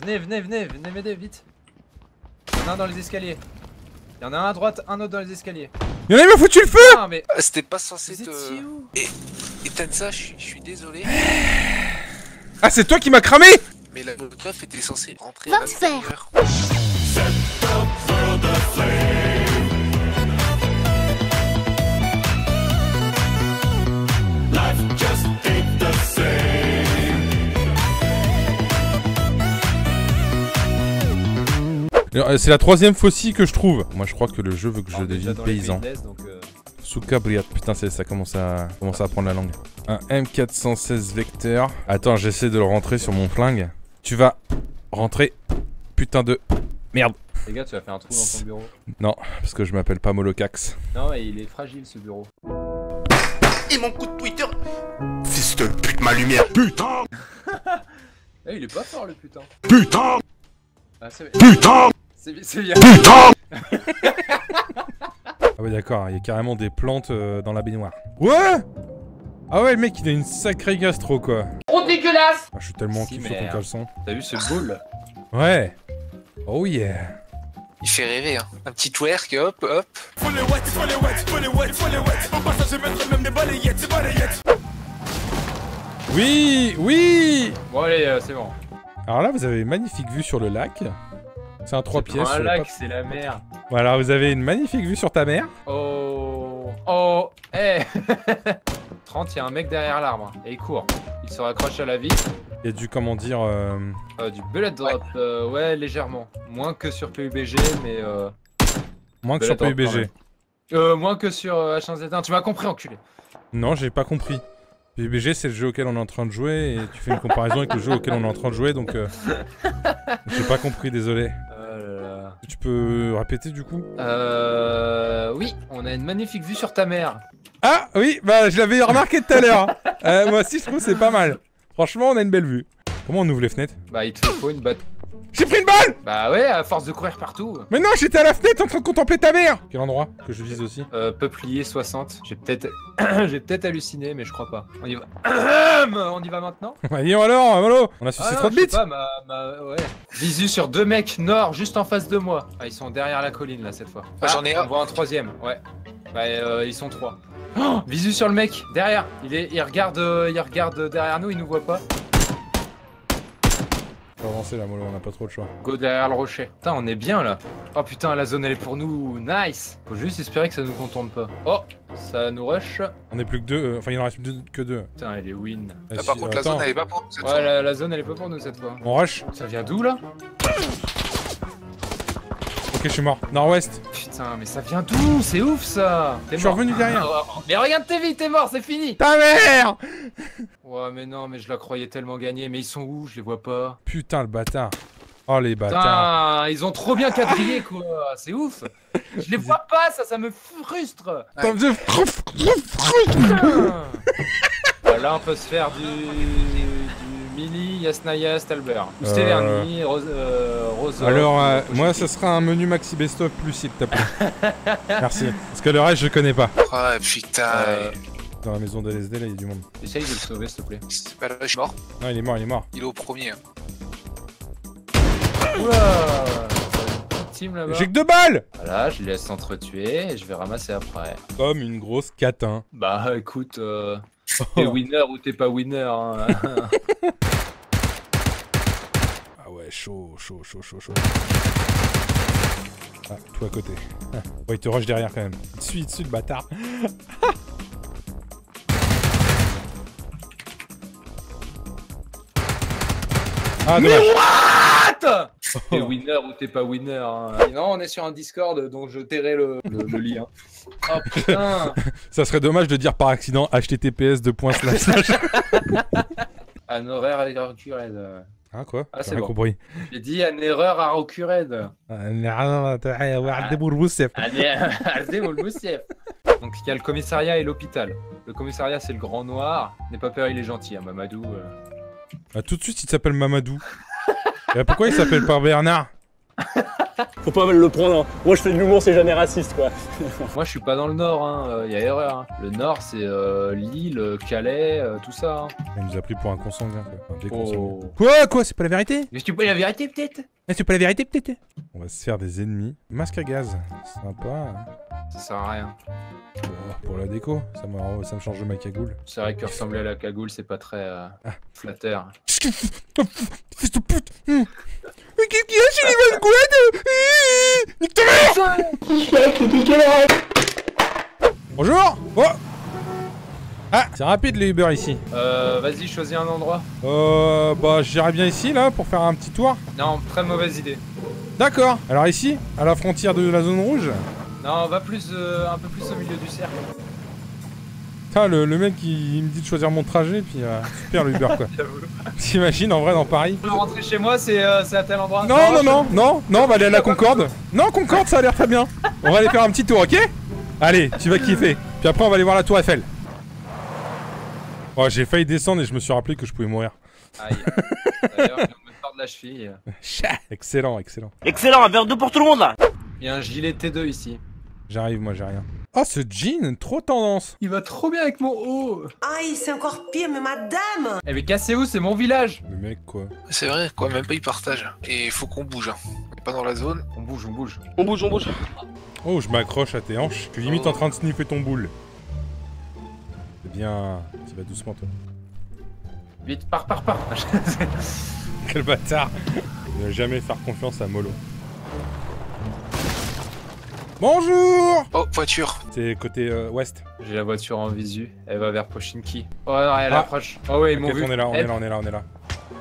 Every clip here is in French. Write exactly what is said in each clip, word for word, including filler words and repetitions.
Venez, venez, venez, venez m'aider, vite. Il y en a un dans les escaliers. Il y en a un à droite, un autre dans les escaliers. Il y en a, il m'a foutu le feu. Ah, mais... Ah, c'était pas censé Vous te... étiez où? Et, et Tensa, je suis désolé. Ah, c'est toi qui m'as cramé. Mais la Molotov était censée rentrer Va à te faire. l'intérieur. C'est la troisième faucille que je trouve. Moi, je crois que le jeu veut que je Alors, déjà devienne dans les paysan. business, donc, euh... Souka Briat, putain, ça commence à, commence à apprendre la langue. Un M quatre cent seize Vecteur. Attends, j'essaie de le rentrer sur mon flingue. Tu vas rentrer. Putain de merde. Les gars, tu vas faire un trou dans ton bureau. Non, parce que je m'appelle pas Molocax. Non, mais il est fragile ce bureau. Et mon coup de Twitter. Fils de pute, ma lumière. Putain. Eh, il est pas fort le putain. Putain. Ah, c'est Putain. C'est bien. Putain. Ah ouais, d'accord, il y a carrément des plantes euh, dans la baignoire. Ouais. Ah ouais, le mec, il a une sacrée gastro, quoi. Trop dégueulasse. Ah, je suis tellement Si, kiff sur ton merde. caleçon. T'as vu ce boule? Ouais. Oh yeah. Il fait rêver, hein. Un petit twerk, hop, hop. Faut les wet, faut les wet, faut les wet, faut les wet. En passant, je vais mettre même des balayettes, des balayettes. Oui, oui. Bon, allez, euh, c'est bon. Alors là, vous avez une magnifique vue sur le lac. C'est un trois C'est pièces. pas un sur le lac, pas- c'est la mer. Voilà, vous avez une magnifique vue sur ta mère. Oh. Oh. Eh. trente, il y a un mec derrière l'arbre. Et il court. Il se raccroche à la vitre. Il y a du, comment dire... euh, Euh, du bullet drop. Ouais. Euh, ouais, légèrement. Moins que sur P U B G, mais euh... Moins que Bullet sur P U B drop, quand G. même. Euh, moins que sur euh, H un Z un. Tu m'as compris, enculé. Non, j'ai pas compris. P U B G, c'est le jeu auquel on est en train de jouer, et tu fais une comparaison avec le jeu auquel on est en train de jouer, donc... Euh... j'ai pas compris, désolé. Oh là là. Tu peux répéter, du coup? Euh... Oui, on a une magnifique vue sur ta mère. Ah, oui, bah, je l'avais remarqué tout à l'heure. euh, moi aussi, je trouve que c'est pas mal. Franchement, on a une belle vue. Comment on ouvre les fenêtres? Bah, il te faut une batte. J'ai pris une balle! Bah ouais, à force de courir partout. Mais non, j'étais à la fenêtre en train de contempler ta mère! Quel endroit que je vise aussi? Euh, peuplier soixante. J'ai peut-être... J'ai peut-être halluciné, mais je crois pas. On y va. On y va maintenant? Allez, alors, Malo! On a sucé Ah trop non, de je sais bits! pas, ma, ma... Ouais. Visu sur deux mecs nord, juste en face de moi. Ah, ils sont derrière la colline, là, cette fois. Ah, j'en ai on un. voit un troisième, ouais. Bah, euh, ils sont trois. Oh, visu sur le mec, derrière. Il, est... il, regarde, euh, il regarde derrière nous, il nous voit pas. Faut avancer là, Molo, on a pas trop le choix. Go derrière le rocher. Putain, on est bien, là. Oh putain, la zone, elle est pour nous. Nice. Faut juste espérer que ça nous contourne pas. Oh, ça nous rush. On est plus que deux, euh, enfin il en reste plus deux- que deux. Putain, elle est win. Ah, Ah, si, par contre, la attends. zone, elle est pas pour nous, cette Ouais, zone. la, la zone, elle est pas pour nous, cette fois. On rush? Ça vient d'où, là? Ok, je suis mort. Nord-ouest. Putain, mais ça vient d'où? C'est ouf, ça. Je suis revenu derrière. Mais regarde tes vies, t'es mort, c'est fini. Ta mère! Ouais, mais non, mais je la croyais tellement gagnée. Mais ils sont où? Je les vois pas. Putain, le bâtard. Oh, les bâtards. Putain, ils ont trop bien quadrillé, quoi. C'est ouf. Je les vois pas, ça, ça me frustre. T'en faisais- Putain. Bah, là, on peut se faire du, du Mili, Yasnaya, Stalber. Ou Euh. Steverny, Rose, euh, Rose. Alors, euh, moi, ça sera un menu Maxi Best of plus, s'il te plaît. Merci. Parce que le reste, je connais pas. Ah, putain. Euh, Dans la maison de L S D, là, il y a du monde. Essaye de le sauver, s'il te plaît. C'est pas là, je suis mort. Non, il est mort, il est mort. Il est au premier. hein. Oula, petite team là-bas. J'ai que deux balles! Voilà, je laisse s'entretuer et je vais ramasser après. Comme une grosse catin. Bah écoute, euh, t'es winner ou t'es pas winner. Hein. Ah ouais, chaud, chaud, chaud, chaud, chaud. Ah, tout à côté. Ah. Bon, il te rush derrière quand même. Il te suit, il te suit, le bâtard. Ah, dommage. What? T'es winner ou t'es pas winner. Hein. Non, on est sur un Discord, donc je tairai le, le, le lien. Oh putain. Ça serait dommage de dire par accident H T T P S deux points slash slash. Un horaire à Rokured. Hein, quoi? Ah, J'ai c'est rien bon. compris. J'ai dit un erreur à Rokured. Donc il y a le commissariat et l'hôpital. Le commissariat c'est le grand noir. N'aie pas peur, il est gentil, hein, Mamadou. euh. Ah, tout de suite, il s'appelle Mamadou. Et pourquoi il s'appelle pas Bernard? Faut pas mal le prendre. Hein. Moi, je fais de l'humour, c'est jamais raciste, quoi. Moi, je suis pas dans le nord, hein. Y a erreur. Hein. Le nord, c'est euh, Lille, Calais, euh, tout ça. Hein. Il nous a pris pour un consanguin, quoi. Enfin, des consanguins. Oh. Quoi, quoi, c'est pas la vérité? Mais tu peux la vérité, peut-être? Eh, c'est pas la vérité, peut-être? On va se faire des ennemis. Masque à gaz, sympa. Ça sert à rien. Bon, pour la déco, ça, ça me change de ma cagoule. C'est vrai que ressembler à la cagoule, c'est pas très euh, ah. flatteur. Fils de pute! Mais qu'est-ce qu'il y a chez les Valgouades? Nique ta mère! Bonjour! Oh! Ah, c'est rapide les Uber ici. Euh, vas-y, choisis un endroit. Euh, bah j'irai bien ici là pour faire un petit tour. Non, très mauvaise idée. D'accord. Alors ici, à la frontière de la zone rouge. Non, on va plus, euh, un peu plus au milieu du cercle. Putain, le, le mec il, il me dit de choisir mon trajet, puis euh, super le Uber quoi. T'imagines en vrai dans Paris? Je veux rentrer chez moi, c'est euh, à tel endroit. Non, non, non, non, non, on va aller à la Concorde. Non, Concorde, ça a l'air très bien. On va aller faire un petit tour, ok? Allez, tu vas kiffer. Puis après, on va aller voir la Tour Eiffel. Oh, j'ai failli descendre et je me suis rappelé que je pouvais mourir. Aïe. D'ailleurs, je viens de me tordre la cheville. Excellent, excellent. Excellent, un verre d'eau pour tout le monde, là. Il y a un gilet T deux ici. J'arrive, moi j'ai rien. Oh, ce jean, trop tendance. Il va trop bien avec mon haut. Aïe, c'est encore pire, mais madame. Eh mais cassez-vous, c'est mon village. Le mec quoi. C'est vrai, quoi, même pas ils partagent. Et il faut qu'on bouge. Hein. On est pas dans la zone. On bouge, on bouge. On bouge, on bouge. Oh, je m'accroche à tes hanches. Je suis limite en train de sniffer ton boule. C'est bien. Tu vas doucement toi. Vite, pars, pars, pars. Quel bâtard. Ne jamais faire confiance à Molo. Bonjour. Oh, voiture. C'est côté euh, ouest. J'ai la voiture en visu. Elle va vers Pochinki. Oh non, elle Ah. approche. Oh ouais, ils m'ont Ok, vu. on est là, on Eh, est là, on est là, on est là.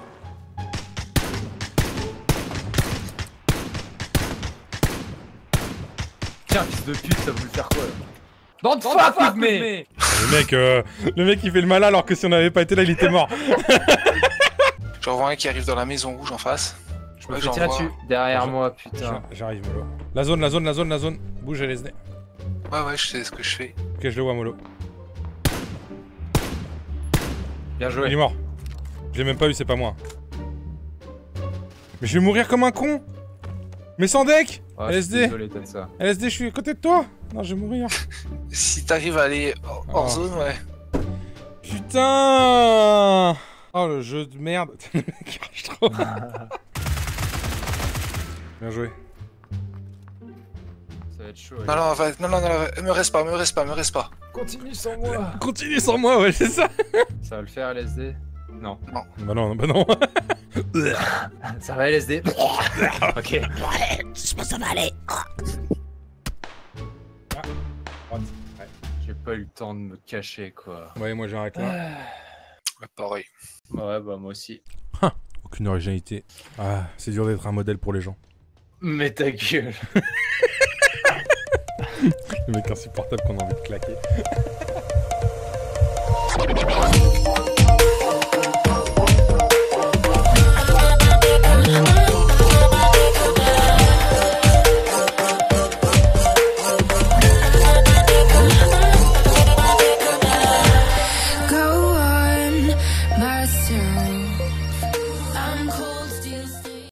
Tiens, fils de pute, ça voulait faire quoi là? Don't fuck with me. Le mec, euh, le mec il fait le malin alors que si on n'avait pas été là, il était mort. J'en vois un qui arrive dans la maison rouge en face. Je me Ouais, fais j'en tirer vois. dessus. Derrière Je- moi, putain. J'a- J'arrive, Molo. La zone, la zone, la zone, la zone. Bouge L S D. Ouais, ouais, je sais ce que je fais. Ok, je le vois, Molo. Bien Il est joué. mort. Je l'ai même pas eu, c'est pas moi. Mais je vais mourir comme un con. Mais sans deck. Oh, je suis L S D. désolé, t'as ça. L S D, je suis à côté de toi. Non, je vais mourir. Si t'arrives à aller hors hors Oh. zone, ouais. Putain. Oh, le jeu de merde. Le mec, il rage trop. Bien joué. Ça va être chaud. Non, non, va, non, non, non, me reste pas, me reste pas, me reste pas. Continue sans moi. Continue sans moi, ouais, c'est ça. Ça va le faire, L S D? Non. Bah non, bah non. Ça va, L S D? Ok. Je pense que ça va aller. J'ai pas eu le temps de me cacher, quoi. Ouais, moi j'arrête là. Ouais, pareil. Ouais, bah moi aussi. Aucune originalité. Ah, c'est dur d'être un modèle pour les gens. Mais ta gueule. Le mec insupportable qu'on a envie de claquer.